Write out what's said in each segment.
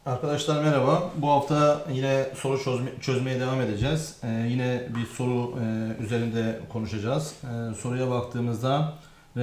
Arkadaşlar merhaba. Bu hafta yine soru çözmeye devam edeceğiz. Yine bir soru üzerinde konuşacağız. Soruya baktığımızda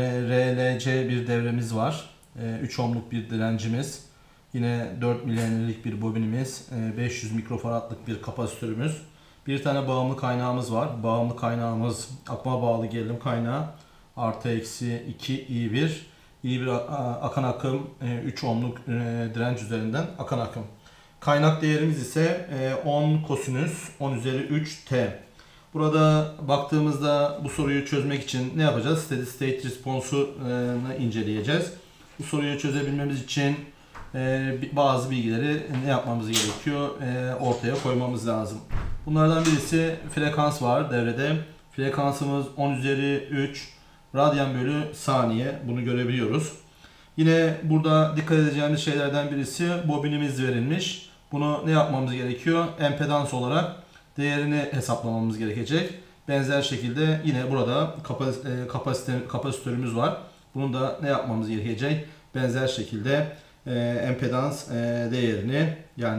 RLC bir devremiz var. 3 ohmluk bir direncimiz. Yine 4 miliamperlik bir bobinimiz. 500 mikrofaradlık bir kapasitörümüz. Bir tane bağımlı kaynağımız var. Bağımlı kaynağımız akıma bağlı gerilim kaynağı. Artı eksi 2 I1. İyi bir akan akım 3 ohmluk direnç üzerinden akan akım. Kaynak değerimiz ise 10 kosinüs 10 üzeri 3 T. Burada baktığımızda bu soruyu çözmek için ne yapacağız? Steady state response'u inceleyeceğiz. Bu soruyu çözebilmemiz için bazı bilgileri ne yapmamız gerekiyor? Ortaya koymamız lazım. Bunlardan birisi frekans var devrede. Frekansımız 10 üzeri 3 radyan bölü saniye, bunu görebiliyoruz. Yine burada dikkat edeceğimiz şeylerden birisi bobinimiz verilmiş. Bunu ne yapmamız gerekiyor? Empedans olarak değerini hesaplamamız gerekecek. Benzer şekilde yine burada kapasitörümüz var. Bunun da ne yapmamız gerekecek? Benzer şekilde empedans değerini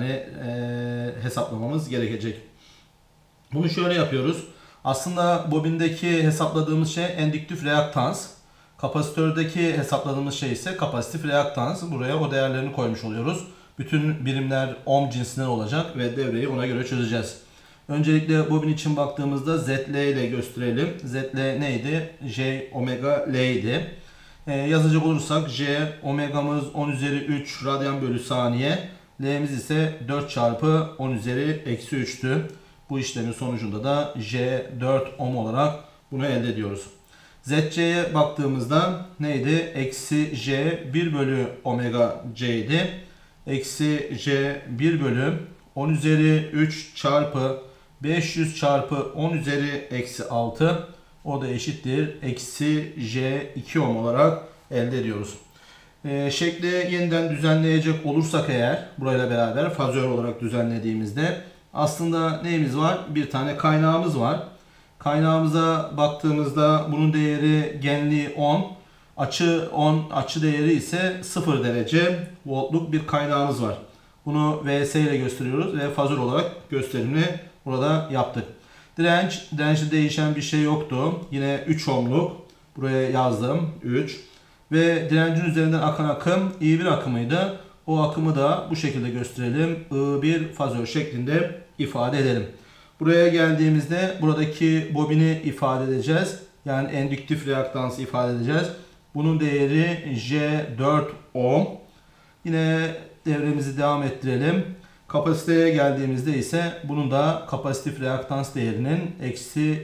hesaplamamız gerekecek. Bunu şöyle yapıyoruz. Aslında bobindeki hesapladığımız şey endüktif reaktans. Kapasitördeki hesapladığımız şey ise kapasitif reaktans. Buraya o değerlerini koymuş oluyoruz. Bütün birimler ohm cinsinden olacak ve devreyi ona göre çözeceğiz. Öncelikle bobin için baktığımızda ZL ile gösterelim. ZL neydi? J omega L idi. Yazacak olursak J omegamız 10 üzeri 3 radyan bölü saniye. L'miz ise 4 çarpı 10 üzeri eksi 3'tü. Bu işlemin sonucunda da J 4 ohm olarak bunu elde ediyoruz. ZC'ye baktığımızda neydi? Eksi J 1 bölü omega C idi. Eksi J 1 bölü 10 üzeri 3 çarpı 500 çarpı 10 üzeri eksi 6. O da eşittir. Eksi J 2 ohm olarak elde ediyoruz. Şekli yeniden düzenleyecek olursak eğer burayla beraber fazör olarak düzenlediğimizde aslında neyimiz var? Bir tane kaynağımız var. Kaynağımıza baktığımızda bunun değeri genliği 10. Açı 10, açı değeri ise 0 derece voltluk bir kaynağımız var. Bunu Vs ile gösteriyoruz ve fazör olarak gösterimini burada yaptık. Dirençte değişen bir şey yoktu. Yine 3 ohmluk. Buraya yazdım 3. Ve direncin üzerinden akan akım I1 akımıydı. O akımı da bu şekilde gösterelim. I1 fazör şeklinde ifade edelim. Buraya geldiğimizde buradaki bobini ifade edeceğiz. Yani endüktif reaktansı ifade edeceğiz. Bunun değeri J4 ohm. Yine devremizi devam ettirelim. Kapasiteye geldiğimizde ise bunun da kapasitif reaktans değerinin eksi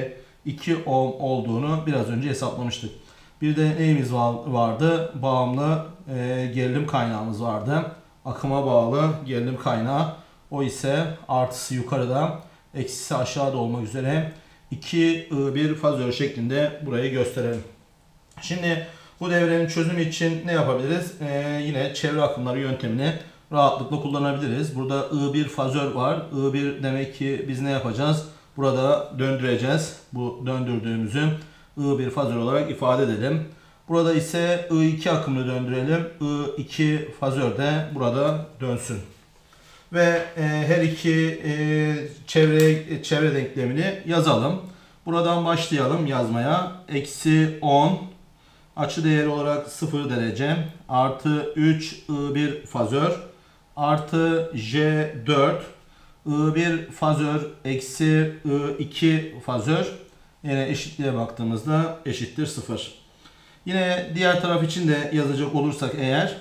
J2 ohm olduğunu biraz önce hesaplamıştık. Bir de neyimiz vardı? Bağımlı gerilim kaynağımız vardı. Akıma bağlı gerilim kaynağı. O ise artısı yukarıda, eksisi aşağıda olmak üzere 2I1 fazör şeklinde burayı gösterelim. Şimdi bu devrenin çözümü için ne yapabiliriz? Yine çevre akımları yöntemini rahatlıkla kullanabiliriz. Burada I1 fazör var. I1 demek ki biz ne yapacağız? Burada döndüreceğiz. Bu döndürdüğümüzü I1 fazör olarak ifade edelim. Burada ise I2 akımını döndürelim. I2 fazör de burada dönsün. Ve her iki çevre denklemini yazalım. Buradan başlayalım yazmaya. Eksi 10 açı değeri olarak 0 derece artı 3 I1 fazör artı J4 I1 fazör eksi I2 fazör. Yine eşitliğe baktığımızda eşittir 0. Yine diğer taraf için de yazacak olursak eğer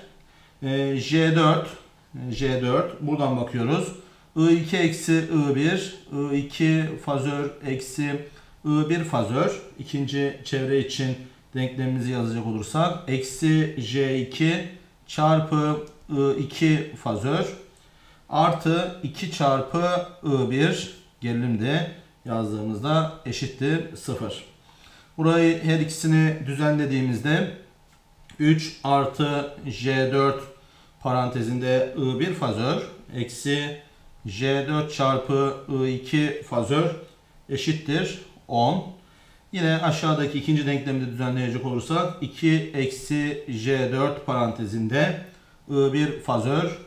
J4 buradan bakıyoruz. I2 eksi I1 I2 fazör eksi I1 fazör. İkinci çevre için denklemimizi yazacak olursak eksi J2 çarpı I2 fazör artı 2 çarpı I1 gerilimde yazdığımızda eşittir 0. Burayı her ikisini düzenlediğimizde 3 artı J4 parantezinde I1 fazör eksi J4 çarpı I2 fazör eşittir 10. Yine aşağıdaki ikinci denklemde düzenleyecek olursak 2 eksi J4 parantezinde I1 fazör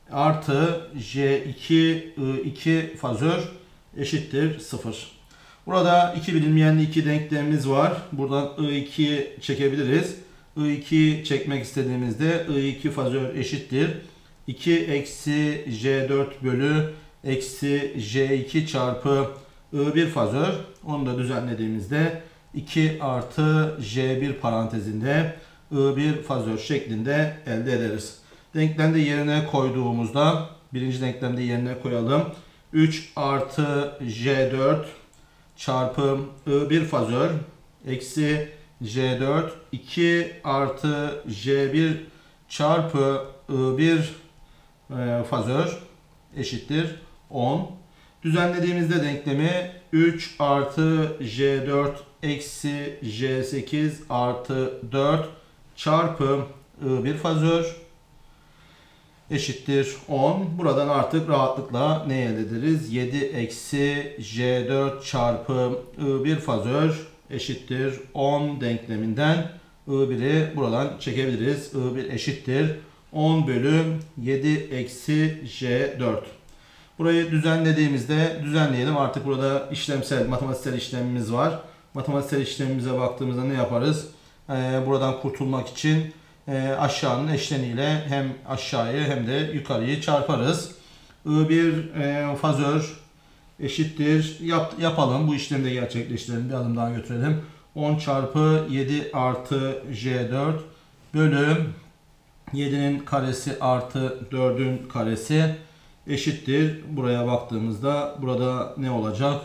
artı J2 I2 fazör eşittir 0. Burada iki bilinmeyenli iki denklemimiz var. Buradan I2 çekebiliriz. I2 çekmek istediğimizde I2 fazör eşittir 2 eksi J4 bölü eksi J2 çarpı I1 fazör. Onu da düzenlediğimizde 2 artı J1 parantezinde I1 fazör şeklinde elde ederiz. Denklemde yerine koyduğumuzda birinci denklemde yerine koyalım. 3 artı J4 çarpı I1 fazör eksi J4 2 artı J1 çarpı I1 fazör eşittir 10. Düzenlediğimizde denklemi 3 artı J4 eksi J8 artı 4 çarpı I1 fazör eşittir 10. Buradan artık rahatlıkla ne elde ederiz? 7 eksi J4 çarpı I1 fazör eşittir 10 denkleminden I1'i buradan çekebiliriz. I1 eşittir 10 bölü 7 eksi J4. Burayı düzenlediğimizde düzenleyelim. Artık burada işlemsel, matematiksel işlemimiz var. Matematiksel işlemimize baktığımızda ne yaparız? Buradan kurtulmak için aşağının eşleniyle hem aşağıyı hem de yukarıyı çarparız. I1 fazör eşittir. Yapalım. Bu işlemi de gerçekleştirelim. Bir adım daha götürelim. 10 çarpı 7 artı J4 bölü 7'nin karesi artı 4'ün karesi eşittir. Buraya baktığımızda burada ne olacak?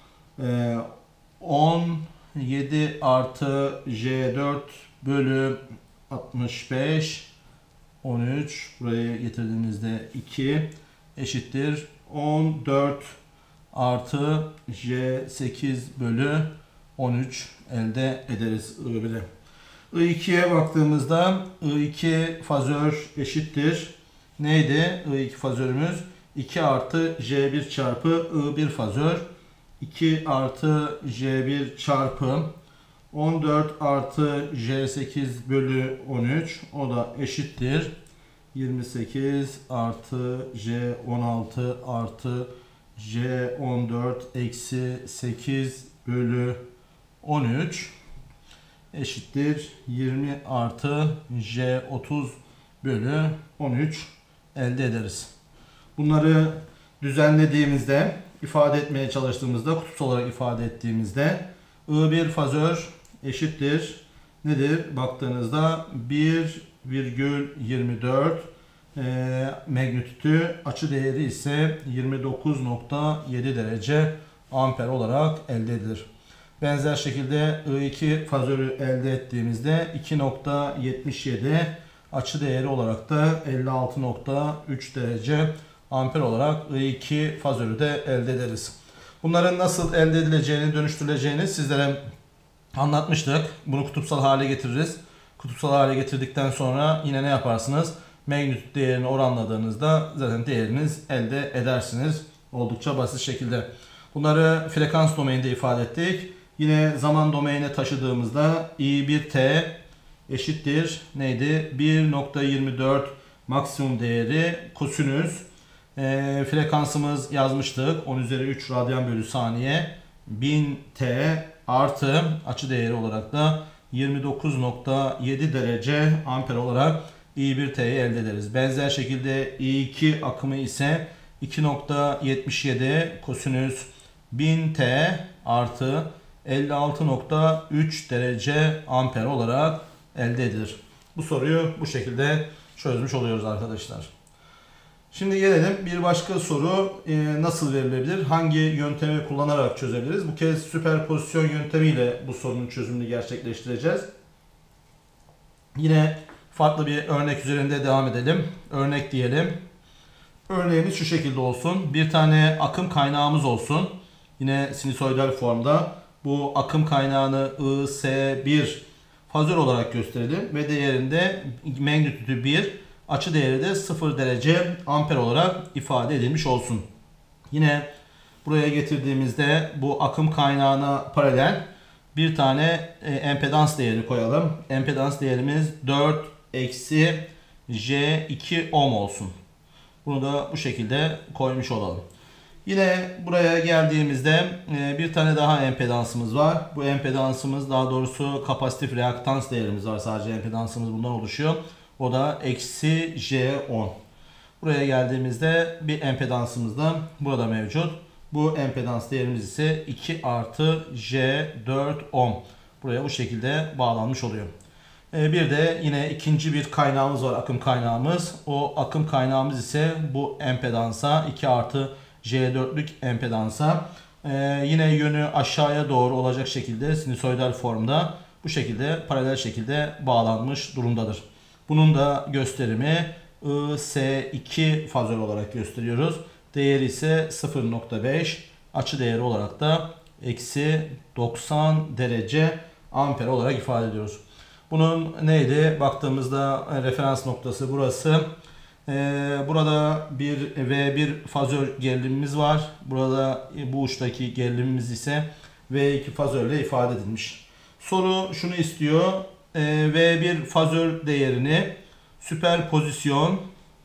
17 artı J4 bölü 65 13 buraya getirdiğimizde 2 eşittir 14 artı J8 bölü 13 elde ederiz I1'i. I2'ye baktığımızda I2 fazör eşittir. Neydi? I2 fazörümüz 2 artı J1 çarpı I1 fazör 2 artı J1 çarpı 14 artı J8 bölü 13 o da eşittir 28 artı J16 artı J14 eksi 8 bölü 13 eşittir 20 artı J30 bölü 13 elde ederiz. Bunları düzenlediğimizde, ifade etmeye çalıştığımızda, kutup olarak ifade ettiğimizde I1 fazör eşittir nedir? Baktığınızda 1,24 magnitüdü, açı değeri ise 29,7 derece amper olarak elde edilir. Benzer şekilde I2 fazörü elde ettiğimizde 2,77 açı değeri olarak da 56,3 derece amper olarak I2 fazörü de elde ederiz. Bunların nasıl elde edileceğini, dönüştürüleceğini sizlere anlatmıştık. Bunu kutupsal hale getiririz. Kutupsal hale getirdikten sonra yine ne yaparsınız? Magnitüt değerini oranladığınızda zaten değeriniz elde edersiniz. Oldukça basit şekilde. Bunları frekans domaininde ifade ettik. Yine zaman domainine taşıdığımızda I1T eşittir neydi? 1,24 maksimum değeri kosinüs. Frekansımız yazmıştık. 10 üzeri 3 radyan bölü saniye 1000 T artı açı değeri olarak da 29,7 derece amper olarak I1T'yi elde ederiz. Benzer şekilde I2 akımı ise 2,77 kosinüs 1000 T artı 56,3 derece amper olarak elde edilir. Bu soruyu bu şekilde çözmüş oluyoruz arkadaşlar. Şimdi gelelim bir başka soru nasıl verilebilir? Hangi yöntemi kullanarak çözebiliriz? Bu kez süperpozisyon yöntemiyle bu sorunun çözümünü gerçekleştireceğiz. Yine farklı bir örnek üzerinde devam edelim. Örnek diyelim. Örneğimiz şu şekilde olsun. Bir tane akım kaynağımız olsun. Yine sinüsoidal formda. Bu akım kaynağını IS1 fazör olarak gösterelim. Ve değerinde magnitüdü 1, açı değeri de 0 derece amper olarak ifade edilmiş olsun. Yine buraya getirdiğimizde bu akım kaynağına paralel bir tane empedans değeri koyalım. Empedans değerimiz 4 eksi J2 ohm olsun. Bunu da bu şekilde koymuş olalım. Yine buraya geldiğimizde bir tane daha empedansımız var. Bu empedansımız, daha doğrusu kapasitif reaktans değerimiz var. Sadece empedansımız bundan oluşuyor. O da eksi J10. Buraya geldiğimizde bir empedansımız da burada mevcut. Bu empedans değerimiz ise 2 artı J4 ohm. Buraya bu şekilde bağlanmış oluyor. Bir de yine ikinci bir kaynağımız var, akım kaynağımız. O akım kaynağımız ise bu empedansa, 2 artı J4'lük empedansa yine yönü aşağıya doğru olacak şekilde sinüsoidal formda bu şekilde paralel şekilde bağlanmış durumdadır. Bunun da gösterimi IS2 fazör olarak gösteriyoruz. Değeri ise 0.5, açı değeri olarak da eksi 90 derece amper olarak ifade ediyoruz. Bunun neydi? Baktığımızda referans noktası burası. Burada bir V1 fazör gerilimimiz var. Burada bu uçtaki gerilimimiz ise V2 fazörle ifade edilmiş. Soru şunu istiyor. V1 fazör değerini süperpozisyon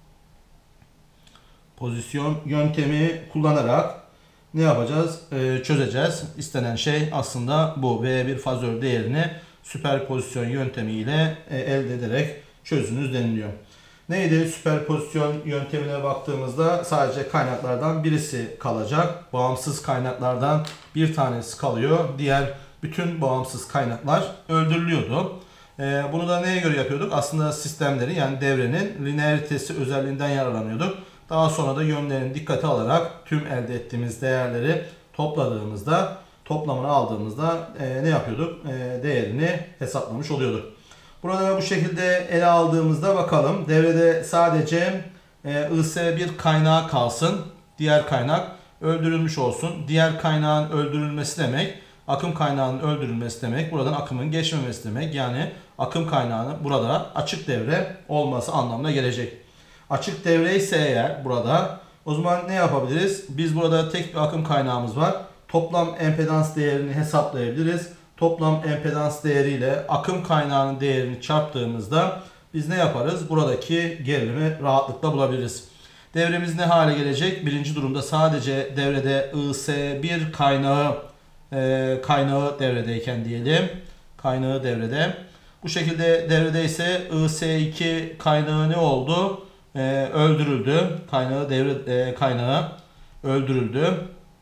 yöntemi kullanarak ne yapacağız? Çözeceğiz. İstenen şey aslında bu. V1 fazör değerini süperpozisyon yöntemiyle elde ederek çözünüz deniliyor. Neydi? Süperpozisyon yöntemine baktığımızda sadece kaynaklardan birisi kalacak. Bağımsız kaynaklardan bir tanesi kalıyor. Diğer bütün bağımsız kaynaklar öldürülüyordu. Bunu da neye göre yapıyorduk? Aslında sistemlerin, yani devrenin linearitesi özelliğinden yararlanıyorduk. Daha sonra da yönlerini dikkate alarak tüm elde ettiğimiz değerleri topladığımızda, toplamını aldığımızda ne yapıyorduk? Değerini hesaplamış oluyorduk. Burada bu şekilde ele aldığımızda bakalım. Devrede sadece IS1 kaynağı kalsın. Diğer kaynak öldürülmüş olsun. Diğer kaynağın öldürülmesi demek, akım kaynağının öldürülmesi demek, buradan akımın geçmemesi demek. Yani akım kaynağının burada açık devre olması anlamına gelecek. Açık devre ise eğer burada, o zaman ne yapabiliriz? Biz burada tek bir akım kaynağımız var. Toplam empedans değerini hesaplayabiliriz. Toplam empedans değeriyle akım kaynağının değerini çarptığımızda biz ne yaparız? Buradaki gerilimi rahatlıkla bulabiliriz. Devremiz ne hale gelecek? Birinci durumda sadece devrede IS1 kaynağı devredeyken diyelim. Kaynağı devrede. Bu şekilde devrede ise IS2 kaynağı ne oldu? Öldürüldü. Kaynağı öldürüldü.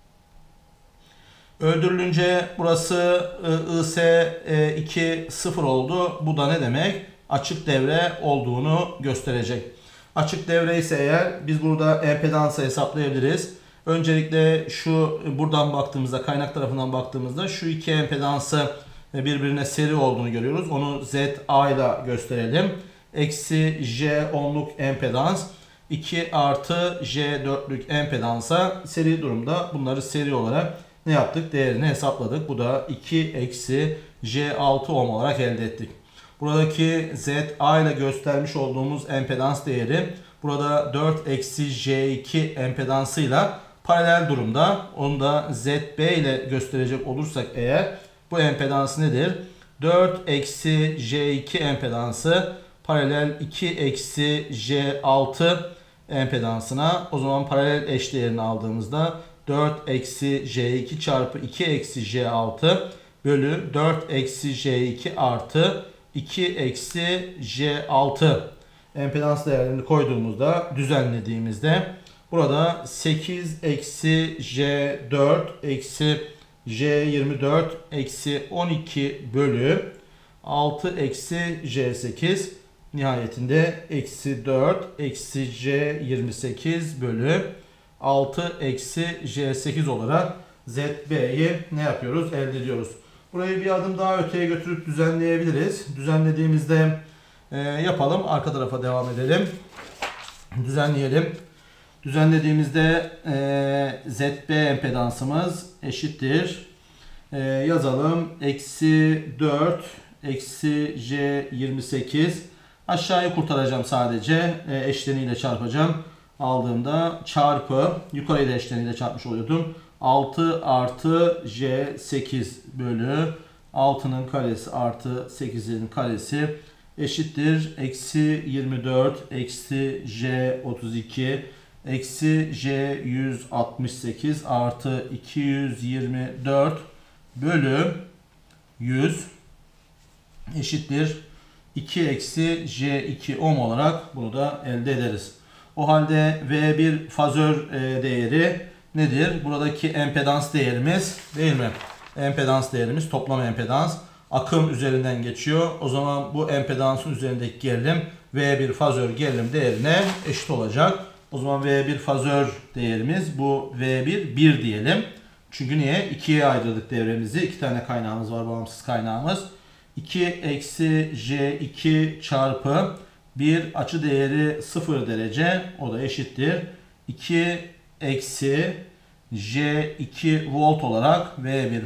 Öldürülünce burası IS2 0 oldu. Bu da ne demek? Açık devre olduğunu gösterecek. Açık devre ise eğer biz burada empedansı hesaplayabiliriz. Öncelikle şu buradan baktığımızda, kaynak tarafından baktığımızda şu iki empedansı birbirine seri olduğunu görüyoruz. Onu ZA ile gösterelim. Eksi J10'luk empedans 2 artı J4'lük empedansa seri durumda bunları seri olarak ne yaptık? Değerini hesapladık. Bu da 2 eksi J6 ohm olarak elde ettik. Buradaki ZA ile göstermiş olduğumuz empedans değeri burada 4 eksi J2 empedansıyla paralel durumda. Onu da ZB ile gösterecek olursak eğer bu empedans nedir? 4 eksi J2 empedansı paralel 2 eksi J6 empedansına, o zaman paralel eşdeğerini aldığımızda 4 eksi J2 çarpı 2 eksi J6 bölü 4 eksi J2 artı 2 eksi J6 empedans değerlerini koyduğumuzda, düzenlediğimizde burada 8 eksi J4 eksi J24 eksi 12 bölü 6 eksi J8 nihayetinde eksi 4 eksi J28 bölü 6 eksi J8 olarak ZB'yi ne yapıyoruz? Elde ediyoruz. Burayı bir adım daha öteye götürüp düzenleyebiliriz. Düzenlediğimizde yapalım. Arka tarafa devam edelim. Düzenleyelim. Düzenlediğimizde ZB empedansımız eşittir. Yazalım. Eksi 4 eksi J28. Aşağıyı kurtaracağım sadece. Eşleniyle çarpacağım. Aldığımda çarpı, yukarıyı da eşleniyle çarpmış oluyordum. 6 artı J8 bölü 6'nın karesi artı 8'in karesi eşittir. Eksi 24 eksi J32 eksi J168 artı 224 bölü 100 eşittir 2 eksi J2 ohm olarak bunu da elde ederiz. O halde V1 fazör değeri nedir? Buradaki empedans değerimiz değil mi? Empedans değerimiz toplam empedans. Akım üzerinden geçiyor. O zaman bu empedansın üzerindeki gerilim V1 fazör gerilim değerine eşit olacak. O zaman V1 fazör değerimiz bu V1 1 diyelim. Çünkü niye? 2'ye ayırdık devremizi. 2 tane kaynağımız var, bağımsız kaynağımız. 2 eksi J2 çarpı 1 açı değeri 0 derece, o da eşittir 2 eksi J2 volt olarak V1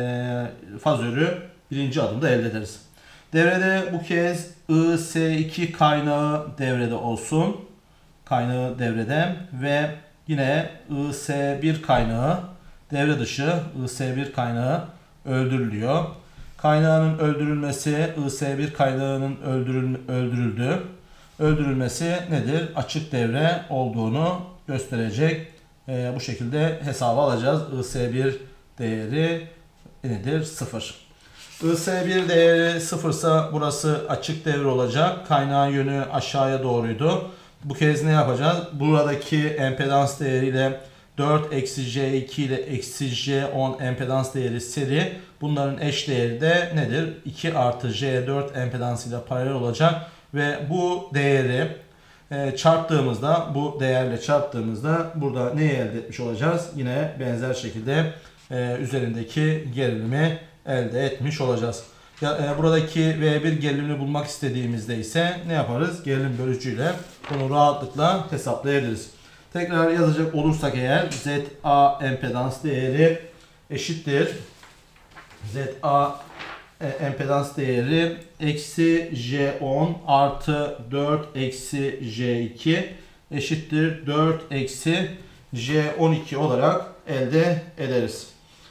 fazörü birinci adımda elde ederiz. Devrede bu kez IS2 kaynağı devrede olsun. Kaynağı devrede ve yine IS1 kaynağı devre dışı. IS1 kaynağı öldürülüyor. Kaynağının öldürülmesi, IS1 kaynağının öldürüldü. Öldürülmesi nedir? Açık devre olduğunu gösterecek. Bu şekilde hesaba alacağız. IS1 değeri nedir? 0. IS1 değeri 0 ise burası açık devre olacak. Kaynağın yönü aşağıya doğruydu. Bu kez ne yapacağız? Buradaki empedans değeriyle 4 eksi J2 ile eksi J10 empedans değeri seri. Bunların eş değeri de nedir? 2 artı J4 empedansıyla paralel olacak. Ve bu değeri çarptığımızda, bu değerle çarptığımızda burada neyi elde etmiş olacağız? Yine benzer şekilde üzerindeki gerilimi elde etmiş olacağız. Buradaki V1 gerilimini bulmak istediğimizde ise ne yaparız? Gerilim bölücüyle bunu rahatlıkla hesaplayabiliriz. Tekrar yazacak olursak eğer ZA empedans değeri eşittir. ZA empedans değeri eksi J10 artı 4 eksi J2 eşittir 4 eksi J12 olarak elde ederiz.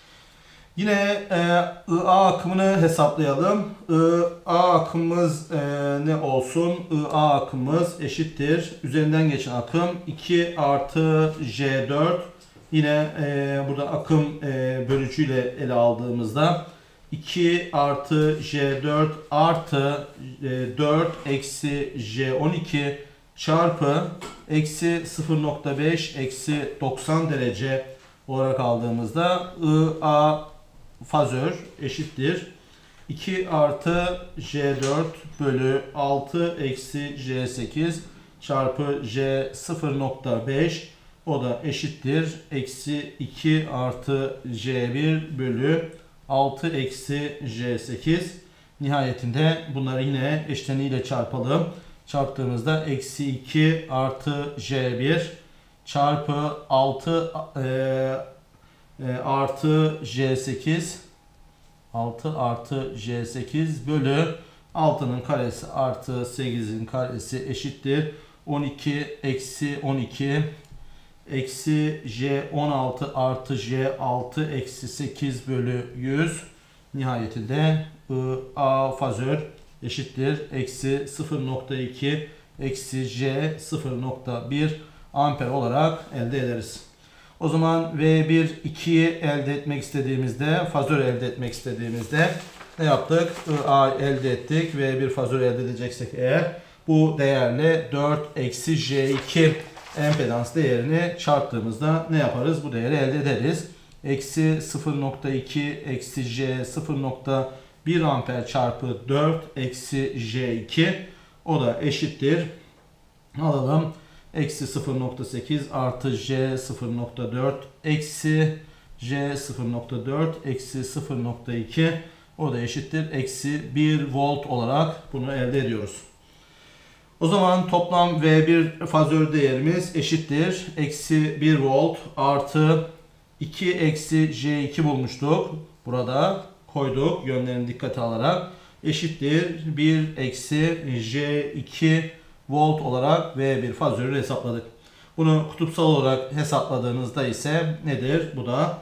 Yine IA akımını hesaplayalım. IA akımımız ne olsun? IA akımımız eşittir. Üzerinden geçen akım 2 artı J4. Yine burada akım bölücüyle ele aldığımızda 2 artı J4 artı 4 eksi J12 çarpı eksi 0.5 eksi 90 derece olarak aldığımızda IA fazör eşittir 2 artı J4 bölü 6 eksi J8 çarpı J 0.5, o da eşittir eksi 2 artı J1 bölü 6 eksi J8. Nihayetinde bunları yine eşleniyle çarpalım. Çarptığımızda eksi 2 artı J1 çarpı 6 artı J8 6 artı J8 bölü 6'nın karesi artı 8'in karesi eşittir 12 eksi 12 eksi J16 artı J6 eksi 8 bölü 100. Nihayetinde A fazör eşittir eksi 0.2 eksi J 0.1 amper olarak elde ederiz. O zaman V1 2'yi elde etmek istediğimizde, fazör elde etmek istediğimizde ne yaptık? A elde ettik. V1 fazör elde edeceksek eğer bu değerle 4 eksi J2 empedans değerini çarptığımızda ne yaparız? Bu değeri elde ederiz. Eksi 0.2 eksi J 0.1 amper çarpı 4 eksi J2, o da eşittir. Alalım. Eksi 0.8 artı J 0.4 eksi J 0.4 eksi 0.2, o da eşittir. Eksi 1 volt olarak bunu elde ediyoruz. O zaman toplam V1 fazör değerimiz eşittir. Eksi 1 volt artı 2 eksi J2 bulmuştuk. Burada koyduk yönlerini dikkate alarak. Eşittir 1 eksi J2 volt olarak V1 fazörü hesapladık. Bunu kutupsal olarak hesapladığınızda ise nedir? Bu da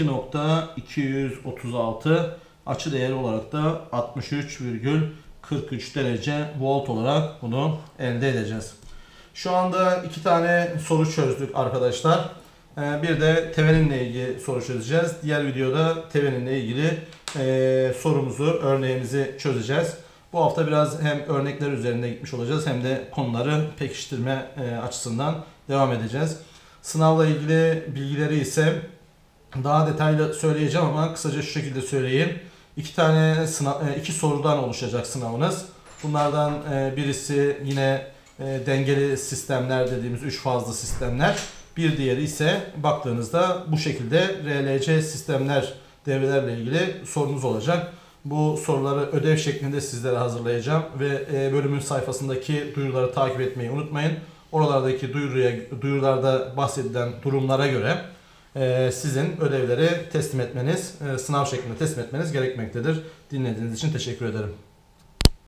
2.236, açı değeri olarak da 63,43 derece volt olarak bunu elde edeceğiz. Şu anda 2 tane soru çözdük arkadaşlar. Bir de teveninle ilgili soru çözeceğiz. Diğer videoda teveninle ilgili sorumuzu, örneğimizi çözeceğiz. Bu hafta biraz hem örnekler üzerinde gitmiş olacağız hem de konuları pekiştirme açısından devam edeceğiz. Sınavla ilgili bilgileri ise daha detaylı söyleyeceğim ama kısaca şu şekilde söyleyeyim. İki sorudan oluşacak sınavınız. Bunlardan birisi yine dengeli sistemler dediğimiz 3 fazlı sistemler. Bir diğeri ise baktığınızda bu şekilde RLC sistemler, devrelerle ilgili sorunuz olacak. Bu soruları ödev şeklinde sizlere hazırlayacağım ve bölümün sayfasındaki duyuruları takip etmeyi unutmayın. Oralardaki duyurularda bahsedilen durumlara göre sizin ödevleri teslim etmeniz, sınav şeklinde teslim etmeniz gerekmektedir. Dinlediğiniz için teşekkür ederim.